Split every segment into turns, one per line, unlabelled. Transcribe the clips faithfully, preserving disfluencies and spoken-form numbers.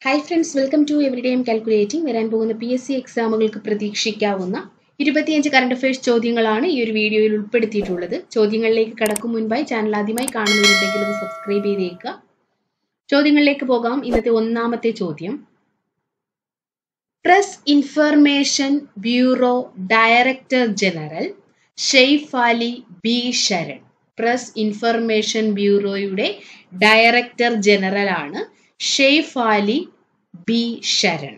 Hi friends, welcome to Everyday I'm Calculating. വരാൻ പോകുന്ന P S C എക്സാമുകൾക്ക് പ്രതീക്ഷിക്കാവുന്ന ഇരുപത്തിയഞ്ച് കറണ്ട് അഫയേഴ്സ് ചോദ്യങ്ങളാണ് ഈ ഒരു വീഡിയോയിൽ ഉൾപ്പെടുത്തിയിട്ടുള്ളത്. ചോദ്യങ്ങളിലേക്ക് കടക്കും മുൻപായി ചാനൽ ആദ്യമായി കാണുന്നവരുണ്ടെങ്കിൽ ഒന്ന് സബ്സ്ക്രൈബ് ചെയ്തേക്കുക. ചോദ്യങ്ങളിലേക്ക് പോകാം. ഇന്നത്തെ ഒന്നാമത്തെ ചോദ്യം, press information bureau director general Sheyphali B Sharan. Press information ബ്യൂറോയുടെ ഡയറക്ടർ ജനറൽ ആണ് ഷെയ്ഫ് അലി ബി ശരൺ.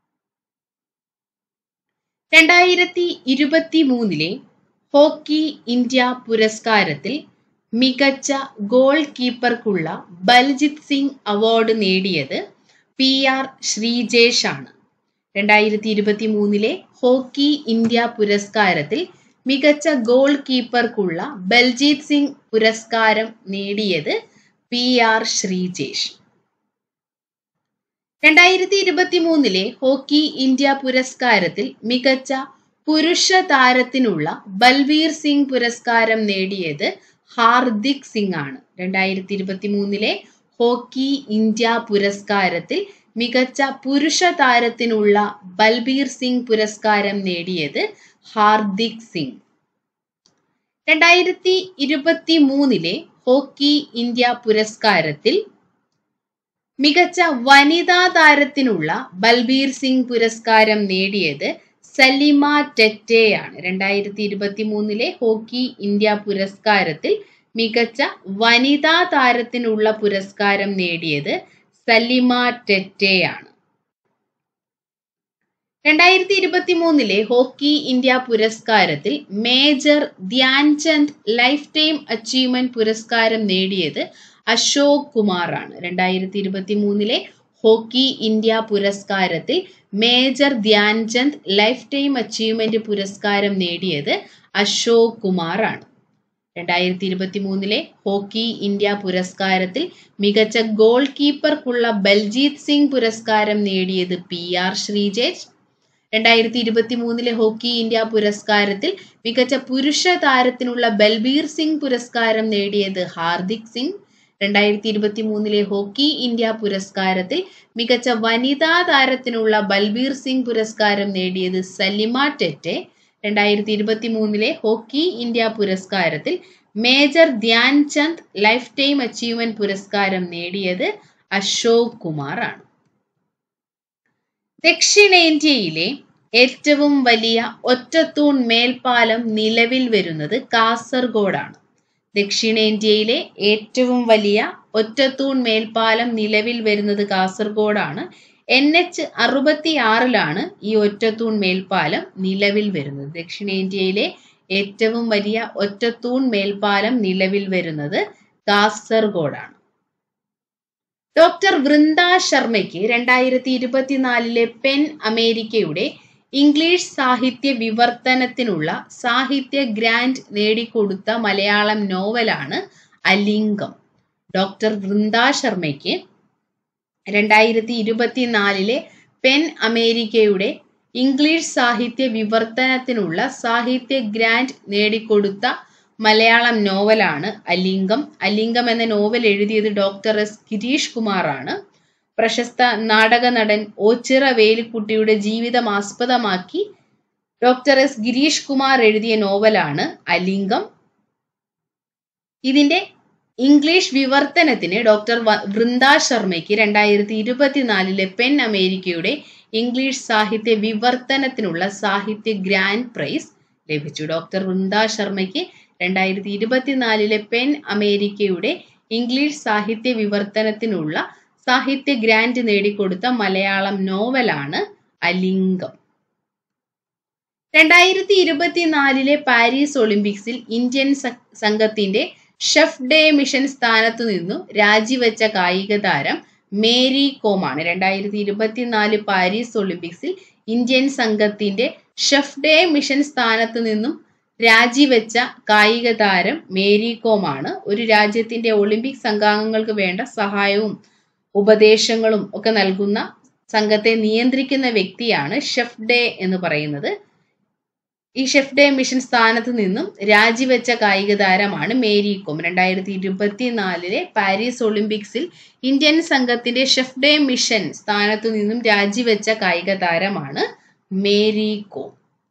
രണ്ടായിരത്തി ഇരുപത്തി മൂന്നിലെ ഹോക്കി ഇന്ത്യ പുരസ്കാരത്തിൽ മികച്ച ഗോൾ കീപ്പർക്കുള്ള ബൽജിത് സിംഗ് അവാർഡ് നേടിയത് പി ആർ ശ്രീജേഷ് ആണ്. രണ്ടായിരത്തി ഇരുപത്തി മൂന്നിലെ ഹോക്കി ഇന്ത്യ പുരസ്കാരത്തിൽ മികച്ച ഗോൾ കീപ്പർക്കുള്ള ബൽജിത് സിംഗ് പുരസ്കാരം നേടിയത് പി ആർ ശ്രീജേഷ്. രണ്ടായിരത്തി ഇരുപത്തി മൂന്നിലെ ഹോക്കി ഇന്ത്യ പുരസ്കാരത്തിൽ മികച്ച പുരുഷ താരത്തിനുള്ള ബൽവീർ സിംഗ് പുരസ്കാരം നേടിയത് ഹാർദിക് സിംഗ് ആണ്. രണ്ടായിരത്തി ഇരുപത്തി മൂന്നിലെ ഹോക്കി ഇന്ത്യ പുരസ്കാരത്തിൽ മികച്ച പുരുഷ താരത്തിനുള്ള ബൽബീർ സിംഗ് പുരസ്കാരം നേടിയത് ഹാർദിക് സിംഗ്. രണ്ടായിരത്തി ഇരുപത്തി മൂന്നിലെ ഹോക്കി ഇന്ത്യ പുരസ്കാരത്തിൽ മികച്ച വനിതാ താരത്തിനുള്ള ബൽബീർ സിംഗ് പുരസ്കാരം നേടിയത് സലിമ ടെറ്റെയാണ്. രണ്ടായിരത്തി ഇരുപത്തി മൂന്നിലെ ഹോക്കി ഇന്ത്യ പുരസ്കാരത്തിൽ മികച്ച വനിതാ താരത്തിനുള്ള പുരസ്കാരം നേടിയത് സലിമ ടെറ്റെയാണ്. രണ്ടായിരത്തി ഇരുപത്തി മൂന്നിലെ ഹോക്കി ഇന്ത്യ പുരസ്കാരത്തിൽ major Dhyanchand lifetime achievement പുരസ്കാരം നേടിയത് അശോക് കുമാർ ആണ്. രണ്ടായിരത്തി ഇരുപത്തി മൂന്നിലെ ഹോക്കി ഇന്ത്യ പുരസ്കാരത്തിൽ major Dhyanchand lifetime achievement പുരസ്കാരം നേടിയത് അശോക് കുമാർ ആണ്. രണ്ടായിരത്തി ഇരുപത്തി മൂന്നിലെ ഹോക്കി ഇന്ത്യ പുരസ്കാരത്തിൽ മികച്ച ഗോൾ കീപ്പർക്കുള്ള ബൽജീത് സിംഗ് പുരസ്കാരം നേടിയത് പി ആർ ശ്രീജേഷ്. രണ്ടായിരത്തി ഇരുപത്തി മൂന്നിലെ ഹോക്കി ഇന്ത്യ പുരസ്കാരത്തിൽ മികച്ച പുരുഷ താരത്തിനുള്ള ബൽബീർ സിംഗ് പുരസ്കാരം നേടിയത് ഹാർദിക് സിംഗ്. രണ്ടായിരത്തി ഇരുപത്തി മൂന്നിലെ ഹോക്കി ഇന്ത്യ പുരസ്കാരത്തിൽ മികച്ച വനിതാ താരത്തിനുള്ള ബൽബീർ സിംഗ് പുരസ്കാരം നേടിയത് സലിമ ടെറ്റെ. രണ്ടായിരത്തി ഇരുപത്തി മൂന്നിലെ ഹോക്കി ഇന്ത്യ പുരസ്കാരത്തിൽ major Dhyanchand lifetime achievement പുരസ്കാരം നേടിയത് അശോക് കുമാർ ആണ്. ദക്ഷിണേന്ത്യയിലെ ഏറ്റവും വലിയ ഒറ്റത്തൂൺ മേൽപ്പാലം നിലവിൽ വരുന്നത് കാസർഗോഡാണ്. ദക്ഷിണേന്ത്യയിലെ ഏറ്റവും വലിയ ഒറ്റത്തൂൺ മേൽപ്പാലം നിലവിൽ വരുന്നത് കാസർഗോഡാണ്. എൻ എച്ച് അറുപത്തി ആറിലാണ് ഈ ഒറ്റത്തൂൺ മേൽപ്പാലം നിലവിൽ വരുന്നത്. ദക്ഷിണേന്ത്യയിലെ ഏറ്റവും വലിയ ഒറ്റത്തൂൺ മേൽപ്പാലം നിലവിൽ വരുന്നത് കാസർഗോഡാണ്. ഡോക്ടർ വൃന്ദ ശർമ്മയ്ക്ക് രണ്ടായിരത്തി ഇരുപത്തിനാലിലെ പെൻ അമേരിക്കയുടെ ഇംഗ്ലീഷ് സാഹിത്യ വിവർത്തനത്തിനുള്ള സാഹിത്യ ഗ്രാന്റ് നേടിക്കൊടുത്ത മലയാളം നോവലാണ് അലിംഗം. ഡോക്ടർ വൃന്ദ ശർമ്മയ്ക്ക് രണ്ടായിരത്തി ഇരുപത്തിനാലിലെ പെൻ അമേരിക്കയുടെ ഇംഗ്ലീഷ് സാഹിത്യ വിവർത്തനത്തിനുള്ള സാഹിത്യ ഗ്രാന്റ് നേടിക്കൊടുത്ത മലയാളം നോവലാണ് അലിംഗം. അലിംഗം എന്ന നോവൽ എഴുതിയത് ഡോക്ടർ എസ് ഗിരീഷ് കുമാർ ആണ്. പ്രശസ്ത നാടക നടൻ ഓച്ചിറ വേലിക്കുട്ടിയുടെ ജീവിതം ആസ്പദമാക്കി ഡോക്ടർ എസ് ഗിരീഷ് കുമാർ എഴുതിയ നോവലാണ് അലിംഗം. ഇതിന്റെ ഇംഗ്ലീഷ് വിവർത്തനത്തിന് ഡോക്ടർ വൃന്ദ ശർമ്മയ്ക്ക് രണ്ടായിരത്തി ഇരുപത്തിനാലിലെ പെൻ അമേരിക്കയുടെ ഇംഗ്ലീഷ് സാഹിത്യ വിവർത്തനത്തിനുള്ള സാഹിത്യ ഗ്രാൻഡ് പ്രൈസ് ലഭിച്ചു. ഡോക്ടർ വൃന്ദ ശർമ്മയ്ക്ക് രണ്ടായിരത്തി ഇരുപത്തിനാലിലെ പെൻ അമേരിക്കയുടെ ഇംഗ്ലീഷ് സാഹിത്യ വിവർത്തനത്തിനുള്ള സാഹിത്യ ഗ്രാന്റ് നേടിക്കൊടുത്ത മലയാളം നോവലാണ് അലിംഗം. രണ്ടായിരത്തി ഇരുപത്തിനാലിലെ പാരീസ് ഒളിമ്പിക്സിൽ ഇന്ത്യൻ സംഘത്തിന്റെ ഷെഫ് ഡേ മിഷൻ സ്ഥാനത്തു നിന്നും രാജിവെച്ച കായിക താരം മേരി കോമാണ്. രണ്ടായിരത്തി ഇരുപത്തിനാല് പാരീസ് ഒളിമ്പിക്സിൽ ഇന്ത്യൻ സംഘത്തിന്റെ ഷെഫ് ഡേ മിഷൻ സ്ഥാനത്തു നിന്നും രാജിവെച്ച കായിക താരം മേരി കോമാണ്. ഒരു രാജ്യത്തിന്റെ ഒളിമ്പിക് സംഘാംഗങ്ങൾക്ക് വേണ്ട സഹായവും ഉപദേശങ്ങളും ഒക്കെ നൽകുന്ന സംഘത്തെ നിയന്ത്രിക്കുന്ന വ്യക്തിയാണ് ഷെഫ് ഡേ എന്ന് പറയുന്നത്. ഈ ഷെഫ് ഡേ മിഷൻ സ്ഥാനത്ത് നിന്നും രാജിവെച്ച കായിക താരമാണ് മേരി കോം. രണ്ടായിരത്തി ഇരുപത്തിനാലിലെ പാരീസ് ഒളിമ്പിക്സിൽ ഇന്ത്യൻ സംഘത്തിന്റെ ഷെഫ് ഡേ മിഷൻ സ്ഥാനത്തു നിന്നും രാജിവെച്ച കായിക താരമാണ് മേരി കോം.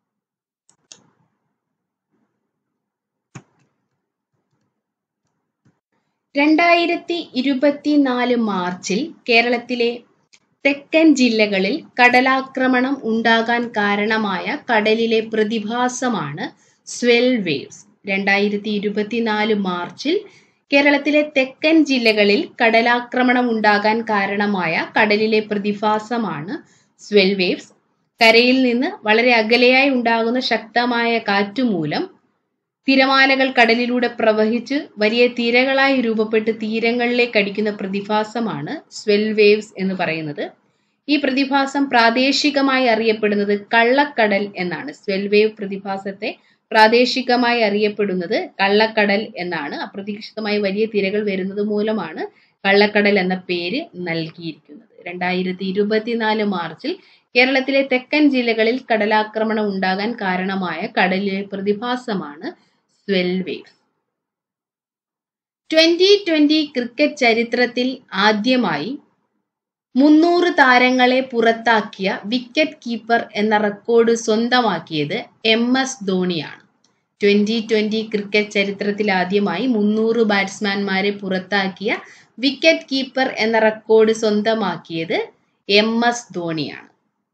രണ്ടായിരത്തി ഇരുപത്തിനാല് മാർച്ചിൽ കേരളത്തിലെ തെക്കൻ ജില്ലകളിൽ കടലാക്രമണം ഉണ്ടാകാൻ കാരണമായ കടലിലെ പ്രതിഭാസമാണ് സ്വെൽ വേവ്സ്. രണ്ടായിരത്തി ഇരുപത്തിനാല് മാർച്ചിൽ കേരളത്തിലെ തെക്കൻ ജില്ലകളിൽ കടലാക്രമണം ഉണ്ടാകാൻ കാരണമായ കടലിലെ പ്രതിഭാസമാണ് സ്വെൽ വേവ്സ്. കരയിൽ നിന്ന് വളരെ അകലെയായി ഉണ്ടാകുന്ന ശക്തമായ കാറ്റുമൂലം തിരമാലകൾ കടലിലൂടെ പ്രവഹിച്ച് വലിയ തിരകളായി രൂപപ്പെട്ട് തീരങ്ങളിലേക്ക് അടിക്കുന്ന പ്രതിഭാസമാണ് സ്വെൽ വേവ്സ് എന്ന് പറയുന്നത്. ഈ പ്രതിഭാസം പ്രാദേശികമായി അറിയപ്പെടുന്നത് കള്ളക്കടൽ എന്നാണ്. സ്വെൽ വേവ് പ്രതിഭാസത്തെ പ്രാദേശികമായി അറിയപ്പെടുന്നത് കള്ളക്കടൽ എന്നാണ്. അപ്രതീക്ഷിതമായി വലിയ തിരകൾ വരുന്നത് മൂലമാണ് കള്ളക്കടൽ എന്ന പേര് നൽകിയിരിക്കുന്നത്. രണ്ടായിരത്തി ഇരുപത്തിനാല് മാർച്ചിൽ കേരളത്തിലെ തെക്കൻ ജില്ലകളിൽ കടലാക്രമണം ഉണ്ടാകാൻ കാരണമായ കടലിലെ പ്രതിഭാസമാണ് swell waves. Twenty twenty cricket ചരിത്രത്തിൽ ആദ്യമായി മുന്നൂറ് താരങ്ങളെ പുറത്താക്കിയ വിക്കറ്റ് കീപ്പർ എന്ന റെക്കോർഡ് സ്വന്തമാക്കിയത് എം എസ് ധോണിയാണ്. ട്വന്റി ട്വന്റി ക്രിക്കറ്റ് ചരിത്രത്തിൽ ആദ്യമായി മുന്നൂറ് ബാറ്റ്സ്മാൻമാരെ പുറത്താക്കിയ വിക്കറ്റ് കീപ്പർ എന്ന റെക്കോർഡ് സ്വന്തമാക്കിയത് എം എസ് ധോണിയാണ്.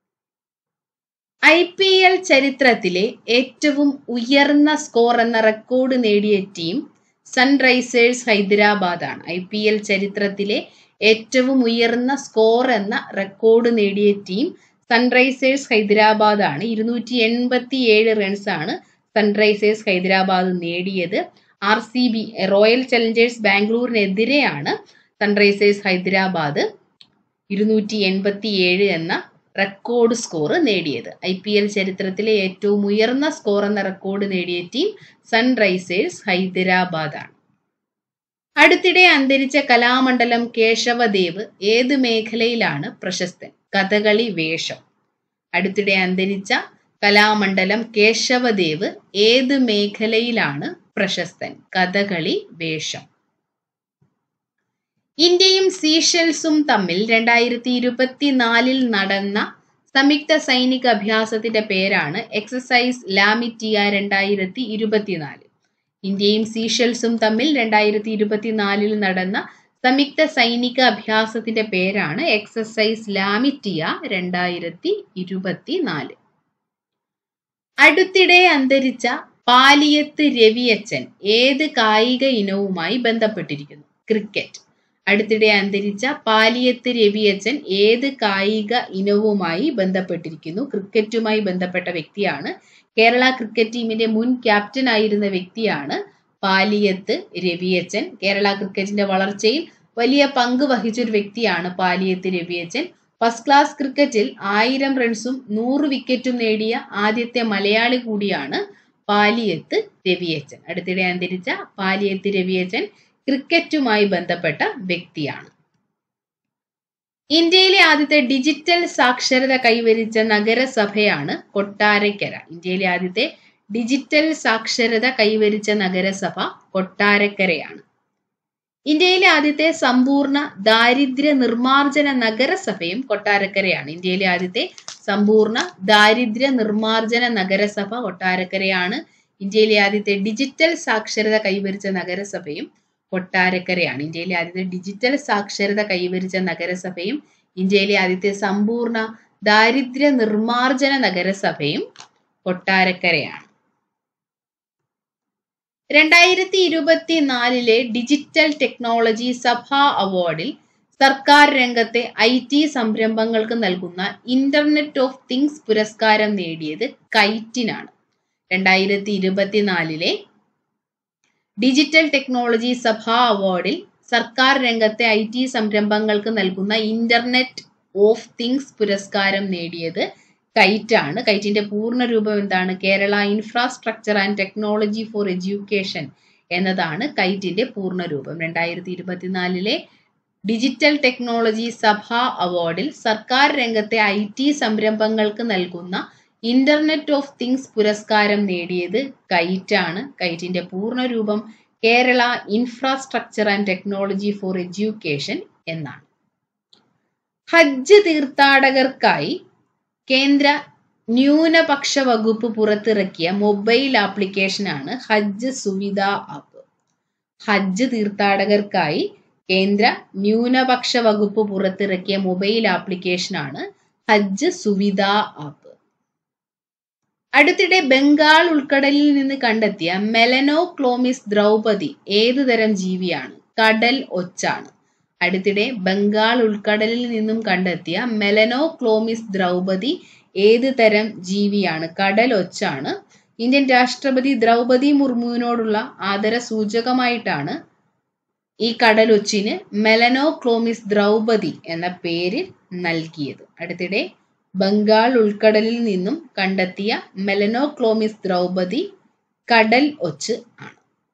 ഐ പി എൽ ചരിത്രത്തിലെ ഏറ്റവും ഉയർന്ന സ്കോർ എന്ന റെക്കോർഡ് നേടിയ ടീം സൺറൈസേഴ്സ് ഹൈദരാബാദ് ആണ്. ഐ പി എൽ ചരിത്രത്തിലെ ഏറ്റവും ഉയർന്ന സ്കോർ എന്ന റെക്കോർഡ് നേടിയ ടീം സൺറൈസേഴ്സ് ഹൈദരാബാദ് ആണ്. ഇരുന്നൂറ്റി എൺപത്തി ഏഴ് റൺസ് ആണ് സൺറൈസേഴ്സ് ഹൈദരാബാദ് നേടിയത്. R C B Royal Challengers ബാംഗ്ലൂരിനെതിരെയാണ് സൺറൈസേഴ്സ് ഹൈദരാബാദ് ഇരുന്നൂറ്റി എൺപത്തി ഏഴ് എന്ന റെക്കോർഡ് സ്കോർ നേടിയത്. ഐ പി എൽ ചരിത്രത്തിലെ ഏറ്റവും ഉയർന്ന സ്കോർ എന്ന റെക്കോർഡ് നേടിയ ടീം സൺറൈസേഴ്സ് ഹൈദരാബാദ് ആണ്. അടുത്തിടെ അന്തരിച്ച കലാമണ്ഡലം കേശവദേവ് ഏത് മേഖലയിലാണ് പ്രശസ്തൻ? കഥകളി വേഷം. അടുത്തിടെ അന്തരിച്ച കലാമണ്ഡലം കേശവദേവ് ഏത് മേഖലയിലാണ് പ്രശസ്തൻ? കഥകളി വേഷം. ഇന്ത്യയും സീഷെൽസും തമ്മിൽ രണ്ടായിരത്തി ഇരുപത്തിനാലിൽ നടന്ന സംയുക്ത സൈനിക അഭ്യാസത്തിന്റെ പേരാണ് എക്സസൈസ് ലാമിറ്റിയ രണ്ടായിരത്തി ഇരുപത്തിനാല്. ഇന്ത്യയും സീഷെൽസും തമ്മിൽ രണ്ടായിരത്തി ഇരുപത്തിനാലിൽ നടന്ന സംയുക്ത സൈനിക അഭ്യാസത്തിന്റെ പേരാണ് എക്സസൈസ് ലാമിറ്റിയ രണ്ടായിരത്തി ഇരുപത്തിനാല്. അടുത്തിടെ അന്തരിച്ച പാലിയത്ത് രവിയച്ചൻ ഏത് കായിക ഇനവുമായി ബന്ധപ്പെട്ടിരിക്കുന്നു? ക്രിക്കറ്റ്. അടുത്തിടെ അന്തരിച്ച പാലിയത്ത് രവിയച്ചൻ ഏത് കായിക ഇനവുമായി ബന്ധപ്പെട്ടിരിക്കുന്നു? ക്രിക്കറ്റുമായി ബന്ധപ്പെട്ട വ്യക്തിയാണ്. കേരള ക്രിക്കറ്റ് ടീമിന്റെ മുൻ ക്യാപ്റ്റൻ ആയിരുന്ന വ്യക്തിയാണ് പാലിയത്ത് രവിയച്ചൻ. കേരള ക്രിക്കറ്റിന്റെ വളർച്ചയിൽ വലിയ പങ്ക് വഹിച്ചൊരു വ്യക്തിയാണ് പാലിയത്ത് രവിയച്ചൻ. ഫസ്റ്റ് ക്ലാസ് ക്രിക്കറ്റിൽ ആയിരം റൺസും നൂറ് വിക്കറ്റും നേടിയ ആദ്യത്തെ മലയാളി കൂടിയാണ് പാലിയത്ത് രവിയച്ചൻ. അടുത്തിടെ അന്തരിച്ച പാലിയത്ത് രവിയച്ചൻ ക്രിക്കറ്റുമായി ബന്ധപ്പെട്ട വ്യക്തിയാണ്. ഇന്ത്യയിലെ ആദ്യത്തെ ഡിജിറ്റൽ സാക്ഷരത കൈവരിച്ച നഗരസഭയാണ് കൊട്ടാരക്കര. ഇന്ത്യയിലെ ആദ്യത്തെ ഡിജിറ്റൽ സാക്ഷരത കൈവരിച്ച നഗരസഭ കൊട്ടാരക്കരയാണ്. ഇന്ത്യയിലെ ആദ്യത്തെ സമ്പൂർണ്ണ ദാരിദ്ര്യ നിർമ്മാർജ്ജന നഗരസഭയും കൊട്ടാരക്കരയാണ്. ഇന്ത്യയിലെ ആദ്യത്തെ സമ്പൂർണ്ണ ദാരിദ്ര്യ നിർമ്മാർജ്ജന നഗരസഭ കൊട്ടാരക്കരയാണ്. ഇന്ത്യയിലെ ആദ്യത്തെ ഡിജിറ്റൽ സാക്ഷരത കൈവരിച്ച നഗരസഭയും കൊട്ടാരക്കരയാണ്. ഇന്ത്യയിലെ ആദ്യത്തെ ഡിജിറ്റൽ സാക്ഷരത കൈവരിച്ച നഗരസഭയും ഇന്ത്യയിലെ ആദ്യത്തെ സമ്പൂർണ്ണ ദാരിദ്ര്യ നിർമ്മാർജ്ജന നഗരസഭയും കൊട്ടാരക്കരയാണ്. രണ്ടായിരത്തി ഇരുപത്തിനാലിലെ ഡിജിറ്റൽ ടെക്നോളജി സഭാ അവാർഡിൽ സർക്കാർ രംഗത്തെ ഐ ടി സംരംഭങ്ങൾക്ക് നൽകുന്ന ഇന്റർനെറ്റ് ഓഫ് തിങ്സ് പുരസ്കാരം നേടിയത് കൈറ്റിനാണ്. രണ്ടായിരത്തി ഇരുപത്തിനാലിലെ ഡിജിറ്റൽ ടെക്നോളജി സഭാ അവാർഡിൽ സർക്കാർ രംഗത്തെ ഐ ടി സംരംഭങ്ങൾക്ക് നൽകുന്ന ഇന്റർനെറ്റ് ഓഫ് തിങ്സ് പുരസ്കാരം നേടിയത് കൈറ്റാണ്. കൈറ്റിന്റെ പൂർണ്ണ രൂപം എന്താണ്? Kerala Infrastructure and Technology for Education എന്നതാണ് കൈറ്റിന്റെ പൂർണ്ണ രൂപം. രണ്ടായിരത്തി ഇരുപത്തിനാലിലെ ഡിജിറ്റൽ ടെക്നോളജി സഭാ അവാർഡിൽ സർക്കാർ രംഗത്തെ ഐ ടി സംരംഭങ്ങൾക്ക് നൽകുന്ന ഇന്റർനെറ്റ് ഓഫ് തിങ്സ് പുരസ്കാരം നേടിയത് കൈറ്റാണ്. കൈറ്റിന്റെ പൂർണ്ണരൂപം Kerala Infrastructure and Technology for Education എന്നാണ്. ഹജ്ജ് തീർത്ഥാടകർക്കായി കേന്ദ്ര ന്യൂനപക്ഷ വകുപ്പ് പുറത്തിറക്കിയ മൊബൈൽ ആപ്ലിക്കേഷനാണ് ഹജ്ജ് സുവിധ ആപ്പ്. ഹജ്ജ് തീർത്ഥാടകർക്കായി കേന്ദ്ര ന്യൂനപക്ഷ വകുപ്പ് പുറത്തിറക്കിയ മൊബൈൽ ആപ്ലിക്കേഷനാണ് ഹജ്ജ് സുവിധ ആപ്പ്. അടുത്തിടെ ബംഗാൾ ഉൾക്കടലിൽ നിന്ന് കണ്ടെത്തിയ മെലനോക്ലോമിസ് ദ്രൗപദി ഏതു തരം ജീവിയാണ്? കടൽ ഒച്ചാണ്. അടുത്തിടെ ബംഗാൾ ഉൾക്കടലിൽ നിന്നും കണ്ടെത്തിയ മെലനോക്ലോമിസ് ദ്രൗപദി ഏത് തരം ജീവിയാണ്? കടൽ ഒച്ചാണ്. ഇന്ത്യൻ രാഷ്ട്രപതി ദ്രൗപദി മുർമുവിനോടുള്ള ആദര സൂചകമായിട്ടാണ് ഈ കടലൊച്ചിന് മെലനോക്ലോമിസ് ദ്രൗപദി എന്ന പേര് നൽകിയത്. അടുത്തിടെ ബംഗാൾ ഉൾക്കടലിൽ നിന്നും കണ്ടെത്തിയ മെലനോക്ലോമിസ് ദ്രൗപദി കടൽ ഒച്ച് ആണ്.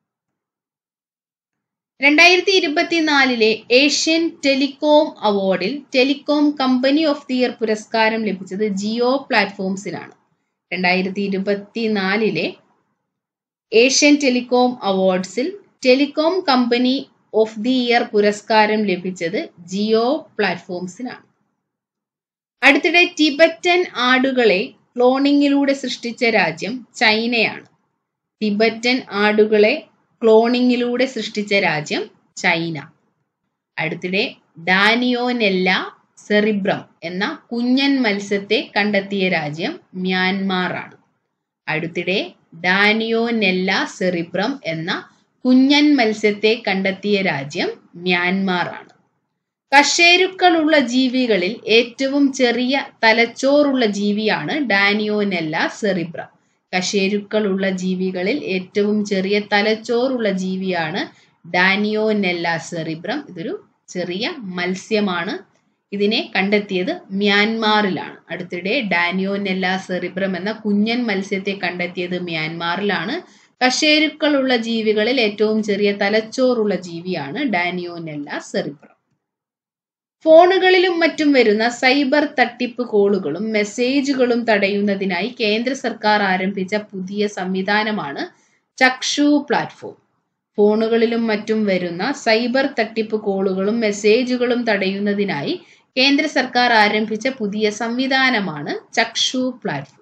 രണ്ടായിരത്തി ഇരുപത്തിനാലിലെ ഏഷ്യൻ ടെലികോം അവാർഡിൽ telecom company of the year പുരസ്കാരം ലഭിച്ചത് ജിയോ പ്ലാറ്റ്ഫോംസിനാണ്. രണ്ടായിരത്തി ഇരുപത്തിനാലിലെ ഏഷ്യൻ ടെലികോം അവാർഡ്സിൽ telecom company of the year പുരസ്കാരം ലഭിച്ചത് ജിയോ പ്ലാറ്റ്ഫോംസിനാണ്. അടുത്തിടെ ടിബറ്റൻ ആടുകളെ ക്ലോണിങ്ങിലൂടെ സൃഷ്ടിച്ച രാജ്യം ചൈനയാണ്. ടിബറ്റൻ ആടുകളെ ക്ലോണിങ്ങിലൂടെ സൃഷ്ടിച്ച രാജ്യം ചൈന. അടുത്തിടെ ഡാനിയോനെല്ല സെറിബ്രം എന്ന കുഞ്ഞൻ മത്സ്യത്തെ കണ്ടെത്തിയ രാജ്യം മ്യാൻമാർ ആണ്. അടുത്തിടെ ഡാനിയോനെല്ല സെറിബ്രം എന്ന കുഞ്ഞൻ മത്സ്യത്തെ കണ്ടെത്തിയ രാജ്യം മ്യാൻമാർ ആണ്. കശേരുക്കളുള്ള ജീവികളിൽ ഏറ്റവും ചെറിയ തലച്ചോറുള്ള ജീവിയാണ് ഡാനിയോനെല്ല സെറിബ്രം. കശേരുക്കളുള്ള ജീവികളിൽ ഏറ്റവും ചെറിയ തലച്ചോറുള്ള ജീവിയാണ് ഡാനിയോനെല്ല സെറിബ്രം. ഇതൊരു ചെറിയ മത്സ്യമാണ്. ഇതിനെ കണ്ടെത്തിയത് മ്യാൻമാറിലാണ്. അടുത്തിടെ ഡാനിയോനെല്ല സെറിബ്രം എന്ന കുഞ്ഞൻ മത്സ്യത്തെ കണ്ടെത്തിയത് മ്യാൻമാറിലാണ്. കശേരുക്കളുള്ള ജീവികളിൽ ഏറ്റവും ചെറിയ തലച്ചോറുള്ള ജീവിയാണ് ഡാനിയോനെല്ല സെറിബ്രം. ഫോണുകളിലും മറ്റും വരുന്ന സൈബർ തട്ടിപ്പ് കോളുകളും മെസ്സേജുകളും തടയുന്നതിനായി കേന്ദ്ര സർക്കാർ ആരംഭിച്ച പുതിയ സംവിധാനമാണ് ചക്ഷു പ്ലാറ്റ്ഫോം. ഫോണുകളിലും മറ്റും വരുന്ന സൈബർ തട്ടിപ്പ് കോളുകളും മെസ്സേജുകളും തടയുന്നതിനായി കേന്ദ്ര സർക്കാർ ആരംഭിച്ച പുതിയ സംവിധാനമാണ് ചക്ഷു പ്ലാറ്റ്ഫോം.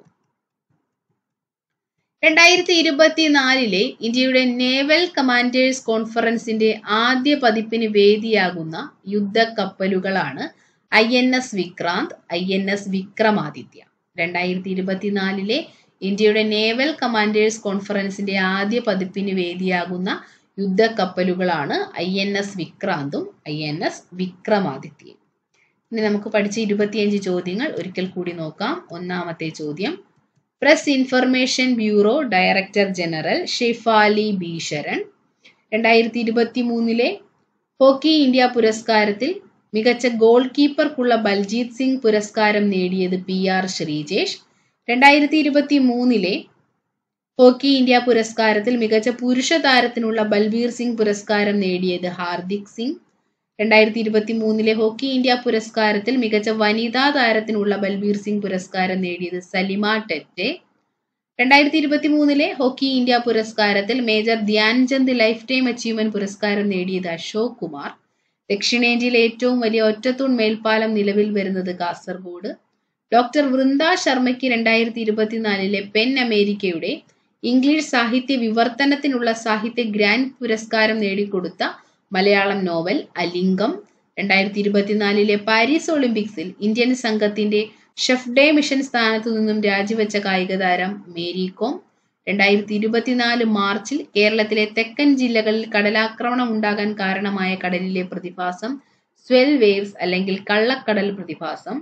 രണ്ടായിരത്തി ഇരുപത്തിനാലിലെ ഇന്ത്യയുടെ നേവൽ കമാൻഡേഴ്സ് കോൺഫറൻസിന്റെ ആദ്യ പതിപ്പിന് വേദിയാകുന്ന യുദ്ധക്കപ്പലുകളാണ് I N S Vikrant, I N S Vikramaditya. രണ്ടായിരത്തി ഇരുപത്തിനാലിലെ ഇന്ത്യയുടെ നേവൽ കമാൻഡേഴ്സ് കോൺഫറൻസിന്റെ ആദ്യ പതിപ്പിന് വേദിയാകുന്ന യുദ്ധക്കപ്പലുകളാണ് ഐ എൻ എസ് വിക്രാന്തും ഐ എൻ എസ് വിക്രമാദിത്യയും. ഇനി നമുക്ക് പഠിച്ച ഇരുപത്തിയഞ്ച് ചോദ്യങ്ങൾ ഒരിക്കൽ കൂടി നോക്കാം. ഒന്നാമത്തെ ചോദ്യം, press information bureau director general Shefali B Sharan രണ്ടായിരത്തി ഇരുപത്തി മൂന്നിലെ ഹോക്കി ഇന്ത്യ പുരസ്കാരത്തിൽ മികച്ച ഗോൾ കീപ്പർക്കുള്ള ബൽജീത് സിംഗ് പുരസ്കാരം നേടിയത് പി ആർ ശ്രീജേഷ്. രണ്ടായിരത്തി ഇരുപത്തി മൂന്നിലെ ഹോക്കി ഇന്ത്യ പുരസ്കാരത്തിൽ മികച്ച പുരുഷ താരത്തിനുള്ള ബൽബീർ സിംഗ് പുരസ്കാരം നേടിയത് ഹാർദിക് സിംഗ്. രണ്ടായിരത്തി ഇരുപത്തി മൂന്നിലെ ഹോക്കി ഇന്ത്യ പുരസ്കാരത്തിൽ മികച്ച വനിതാ താരത്തിനുള്ള ബൽബീർ സിംഗ് പുരസ്കാരം നേടിയത് സലിമ ടെറ്റെ. രണ്ടായിരത്തി ഇരുപത്തി മൂന്നിലെ ഹോക്കി ഇന്ത്യ പുരസ്കാരത്തിൽ major Dhyanchand lifetime achievement പുരസ്കാരം നേടിയത് അശോക് കുമാർ. ദക്ഷിണേന്ത്യയിലെ ഏറ്റവും വലിയ ഒറ്റത്തൂൺ മേൽപ്പാലം നിലവിൽ വരുന്നത് കാസർഗോഡ്. ഡോക്ടർ വൃന്ദ ശർമ്മയ്ക്ക് രണ്ടായിരത്തി ഇരുപത്തിനാലിലെ പെൻ അമേരിക്കയുടെ ഇംഗ്ലീഷ് സാഹിത്യ വിവർത്തനത്തിനുള്ള സാഹിത്യ ഗ്രാൻഡ് പുരസ്കാരം നേടിക്കൊടുത്ത മലയാളം നോവൽ അലിംഗം. രണ്ടായിരത്തി ഇരുപത്തിനാലിലെ പാരീസ് ഒളിമ്പിക്സിൽ ഇന്ത്യൻ സംഘത്തിന്റെ ഷെഫ് ഡേ മിഷൻ സ്ഥാനത്തു നിന്നും രാജിവെച്ച കായിക താരം മേരി കോം. രണ്ടായിരത്തി ഇരുപത്തിനാല് മാർച്ചിൽ കേരളത്തിലെ തെക്കൻ ജില്ലകളിൽ കടലാക്രമണം ഉണ്ടാകാൻ കാരണമായ കടലിലെ പ്രതിഭാസം സ്വെൽ വേവ്സ് അല്ലെങ്കിൽ കള്ളക്കടൽ പ്രതിഭാസം.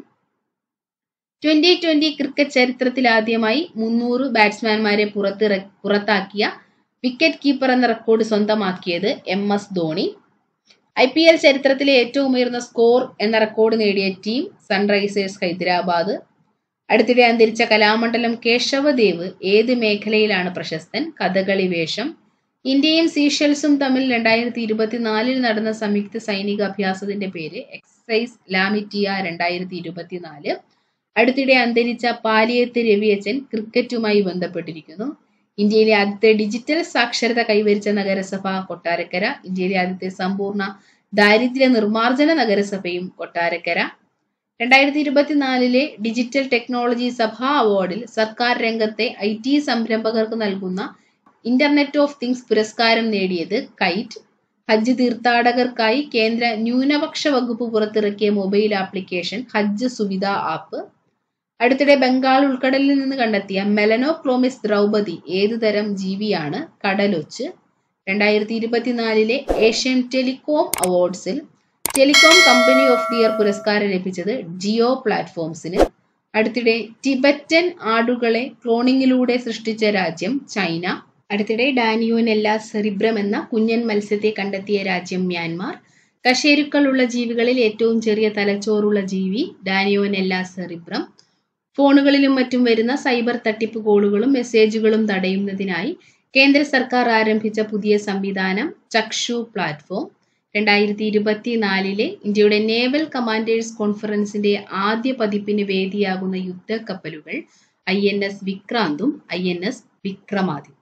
ട്വന്റി ട്വന്റി ക്രിക്കറ്റ് ചരിത്രത്തിൽ ആദ്യമായി മുന്നൂറ് ബാറ്റ്സ്മാൻമാരെ പുറത്തിറ പുറത്താക്കിയ വിക്കറ്റ് കീപ്പർ എന്ന റെക്കോർഡ് സ്വന്തമാക്കിയത് M S Dhoni. I P L ചരിത്രത്തിലെ ഏറ്റവും ഉയർന്ന സ്കോർ എന്ന റെക്കോർഡ് നേടിയ ടീം സൺറൈസേഴ്സ് ഹൈദരാബാദ്. അടുത്തിടെ അന്തരിച്ച കലാമണ്ഡലം കേശവദേവ് ഏത് മേഖലയിലാണ് പ്രശസ്തൻ? കഥകളി വേഷം. ഇന്ത്യയും സീഷെൽസും തമ്മിൽ രണ്ടായിരത്തി ഇരുപത്തിനാലിൽ നടന്ന സംയുക്ത സൈനിക അഭ്യാസത്തിന്റെ പേര് എക്സസൈസ് ലാമിറ്റിയ രണ്ടായിരത്തി ഇരുപത്തിനാല്. അടുത്തിടെ അന്തരിച്ച പാലിയത്ത് രവിയച്ചൻ ക്രിക്കറ്റുമായി ബന്ധപ്പെട്ടിരിക്കുന്നു. ഇന്ത്യയിലെ ആദ്യത്തെ ഡിജിറ്റൽ സാക്ഷരത കൈവരിച്ച നഗരസഭ കൊട്ടാരക്കര. ഇന്ത്യയിലെ ആദ്യത്തെ സമ്പൂർണ്ണ ദാരിദ്ര്യ നിർമ്മാർജ്ജന നഗരസഭയും കൊട്ടാരക്കര. രണ്ടായിരത്തി ഇരുപത്തിനാലിലെ ഡിജിറ്റൽ ടെക്നോളജി സഭാ അവാർഡിൽ സർക്കാർ രംഗത്തെ ഐ ടി സംരംഭകർക്ക് നൽകുന്ന ഇന്റർനെറ്റ് ഓഫ് തിങ്സ് പുരസ്കാരം നേടിയത് കൈറ്റ്. ഹജ്ജ് തീർത്ഥാടകർക്കായി കേന്ദ്ര ന്യൂനപക്ഷ വകുപ്പ് പുറത്തിറക്കിയ മൊബൈൽ ആപ്ലിക്കേഷൻ ഹജ്ജ് സുവിധ ആപ്പ്. അടുത്തിടെ ബംഗാൾ ഉൾക്കടലിൽ നിന്ന് കണ്ടെത്തിയ മെലനോക്രോമിസ് ദ്രൗപദി ഏതുതരം ജീവിയാണ്? കടലൊച്ച്. രണ്ടായിരത്തി ഇരുപത്തിനാലിലെ ഏഷ്യൻ ടെലികോം അവാർഡ്സിൽ telecom company of the year പുരസ്കാരം ലഭിച്ചത് ജിയോ പ്ലാറ്റ്ഫോംസിന്. അടുത്തിടെ ടിബറ്റൻ ആടുകളെ ക്ലോണിങ്ങിലൂടെ സൃഷ്ടിച്ച രാജ്യം ചൈന. അടുത്തിടെ ഡാനിയോനെല്ല സെറിബ്രം എന്ന കുഞ്ഞൻ മത്സ്യത്തെ കണ്ടെത്തിയ രാജ്യം മ്യാൻമാർ. കശേരുക്കളുള്ള ജീവികളിൽ ഏറ്റവും ചെറിയ തലച്ചോറുള്ള ജീവി ഡാനിയോനെല്ല സെറിബ്രം. ഫോണുകളിലും മറ്റും വരുന്ന സൈബർ തട്ടിപ്പ് കോളുകളും മെസ്സേജുകളും തടയുന്നതിനായി കേന്ദ്ര സർക്കാർ ആരംഭിച്ച പുതിയ സംവിധാനം ചക്ഷു പ്ലാറ്റ്ഫോം. രണ്ടായിരത്തി ഇരുപത്തിനാലിലെ ഇന്ത്യയുടെ നേവൽ കമാൻഡേഴ്സ് കോൺഫറൻസിന്റെ ആദ്യ പതിപ്പിന് വേദിയാകുന്ന യുദ്ധക്കപ്പലുകൾ ഐ എൻ എസ് വിക്രാന്തും ഐ എൻ എസ് വിക്രമാദിത്യ.